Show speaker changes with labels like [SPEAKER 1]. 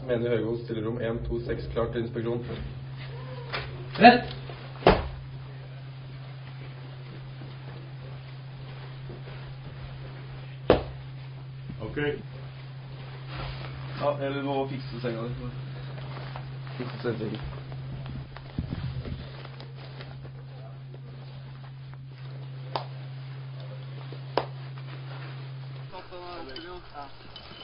[SPEAKER 1] Meny Høgvold, stillerom 126, klart til inspeksjon.
[SPEAKER 2] Rett!
[SPEAKER 1] Ok. Ja, eller må fikse senga di. Fikse senga.
[SPEAKER 3] Ja.